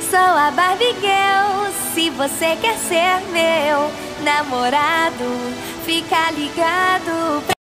sou a Barbie Girl. Se você quer ser meu namorado, fica ligado.